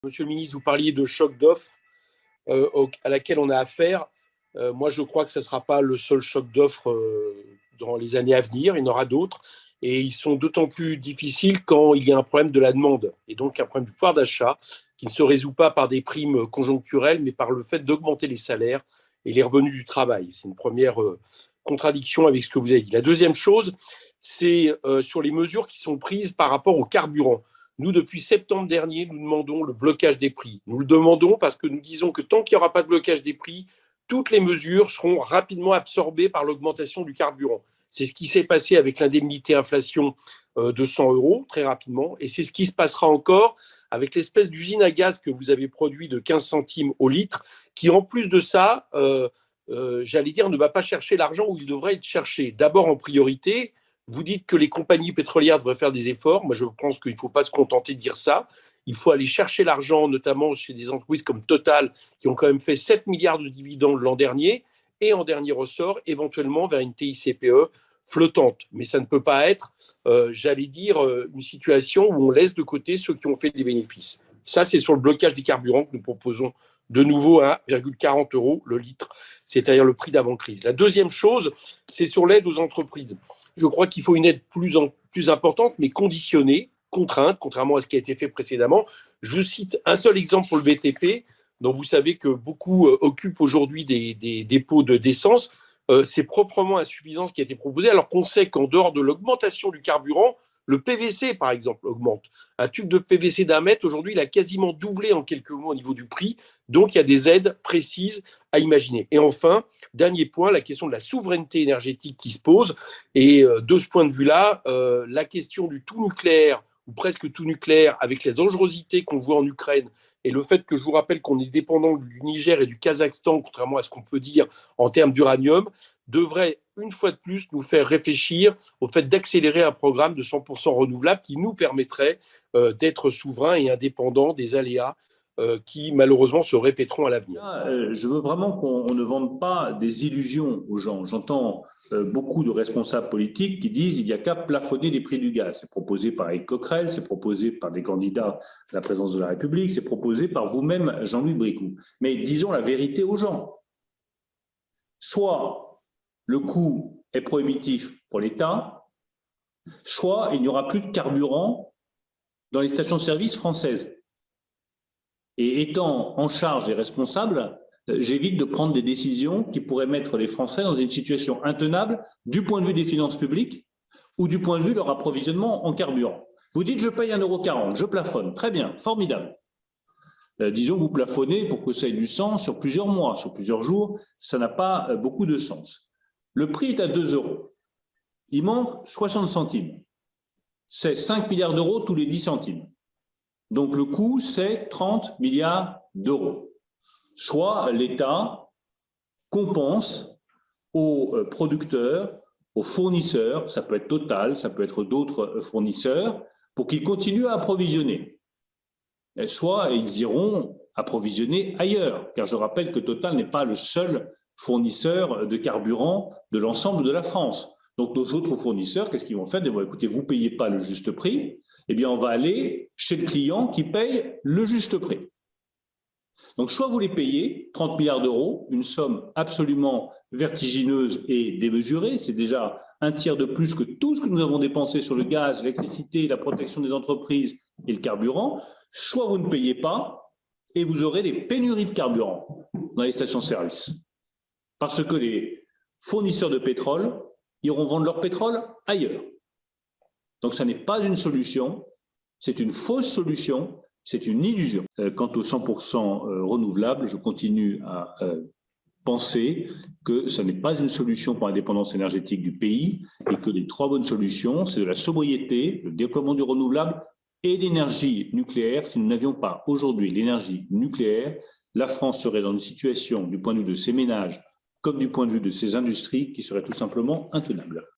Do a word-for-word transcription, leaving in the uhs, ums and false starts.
Monsieur le ministre, vous parliez de choc d'offres euh, à laquelle on a affaire. Euh, moi, je crois que ce ne sera pas le seul choc d'offres euh, dans les années à venir. Il y en aura d'autres. Et ils sont d'autant plus difficiles quand il y a un problème de la demande et donc un problème du pouvoir d'achat qui ne se résout pas par des primes conjoncturelles, mais par le fait d'augmenter les salaires et les revenus du travail. C'est une première euh, contradiction avec ce que vous avez dit. La deuxième chose, c'est euh, sur les mesures qui sont prises par rapport au carburant. Nous, depuis septembre dernier, nous demandons le blocage des prix. Nous le demandons parce que nous disons que tant qu'il n'y aura pas de blocage des prix, toutes les mesures seront rapidement absorbées par l'augmentation du carburant. C'est ce qui s'est passé avec l'indemnité inflation de cent euros, très rapidement, et c'est ce qui se passera encore avec l'espèce d'usine à gaz que vous avez produit de quinze centimes au litre, qui, en plus de ça, euh, euh, j'allais dire, ne va pas chercher l'argent où il devrait être cherché. D'abord, en priorité, vous dites que les compagnies pétrolières devraient faire des efforts. Moi, je pense qu'il ne faut pas se contenter de dire ça. Il faut aller chercher l'argent, notamment chez des entreprises comme Total, qui ont quand même fait sept milliards de dividendes l'an dernier, et en dernier ressort, éventuellement vers une T I C P E flottante. Mais ça ne peut pas être, euh, j'allais dire, euh, une situation où on laisse de côté ceux qui ont fait des bénéfices. Ça, c'est sur le blocage des carburants que nous proposons de nouveau à un virgule quarante euros le litre, c'est-à-dire le prix d'avant-crise. La deuxième chose, c'est sur l'aide aux entreprises. Je crois qu'il faut une aide plus, en, plus importante, mais conditionnée, contrainte, contrairement à ce qui a été fait précédemment. Je cite un seul exemple pour le B T P, dont vous savez que beaucoup euh, occupent aujourd'hui des, des dépôts de, d'essence. Euh, c'est proprement insuffisant ce qui a été proposé, alors qu'on sait qu'en dehors de l'augmentation du carburant, le P V C, par exemple, augmente. Un tube de P V C d'un mètre, aujourd'hui, il a quasiment doublé en quelques mois au niveau du prix. Donc, il y a des aides précises à imaginer. Et enfin, dernier point, la question de la souveraineté énergétique qui se pose. Et euh, de ce point de vue-là, euh, la question du tout nucléaire, ou presque tout nucléaire, avec la dangerosité qu'on voit en Ukraine, et le fait que je vous rappelle qu'on est dépendant du Niger et du Kazakhstan, contrairement à ce qu'on peut dire en termes d'uranium, devrait une fois de plus nous faire réfléchir au fait d'accélérer un programme de cent pour cent renouvelable qui nous permettrait euh, d'être souverains et indépendants des aléas euh, qui malheureusement se répéteront à l'avenir. Là, euh, je veux vraiment qu'on ne vende pas des illusions aux gens. J'entends euh, beaucoup de responsables politiques qui disent qu'il n'y a qu'à plafonner les prix du gaz. C'est proposé par Éric Coquerel, c'est proposé par des candidats à la présidence de la République, c'est proposé par vous-même, Jean-Louis Bricout. Mais disons la vérité aux gens. Soit le coût est prohibitif pour l'État, soit il n'y aura plus de carburant dans les stations-service françaises. Et étant en charge et responsable, j'évite de prendre des décisions qui pourraient mettre les Français dans une situation intenable du point de vue des finances publiques ou du point de vue de leur approvisionnement en carburant. Vous dites, je paye un euro quarante, je plafonne. Très bien, formidable. Euh, disons que vous plafonnez pour que ça ait du sens sur plusieurs mois, sur plusieurs jours, ça n'a pas beaucoup de sens. Le prix est à deux euros. Il manque soixante centimes. C'est cinq milliards d'euros tous les dix centimes. Donc le coût, c'est trente milliards d'euros. Soit l'État compense aux producteurs, aux fournisseurs, ça peut être Total, ça peut être d'autres fournisseurs, pour qu'ils continuent à approvisionner. Et soit ils iront approvisionner ailleurs, car je rappelle que Total n'est pas le seul fournisseur de carburant de l'ensemble de la France. Donc nos autres fournisseurs, qu'est-ce qu'ils vont faire? Ils vont dire, écoutez, vous ne payez pas le juste prix, eh bien on va aller chez le client qui paye le juste prix. Donc soit vous les payez, trente milliards d'euros, une somme absolument vertigineuse et démesurée, c'est déjà un tiers de plus que tout ce que nous avons dépensé sur le gaz, l'électricité, la protection des entreprises et le carburant, soit vous ne payez pas et vous aurez des pénuries de carburant dans les stations-service. Parce que les fournisseurs de pétrole iront vendre leur pétrole ailleurs. Donc, ça n'est pas une solution, c'est une fausse solution, c'est une illusion. Euh, quant aux cent pour cent euh, renouvelables, je continue à euh, penser que ce n'est pas une solution pour l'indépendance énergétique du pays et que les trois bonnes solutions, c'est de la sobriété, le déploiement du renouvelable et l'énergie nucléaire. Si nous n'avions pas aujourd'hui l'énergie nucléaire, la France serait dans une situation, du point de vue de ses ménages comme du point de vue de ses industries, qui serait tout simplement intenable.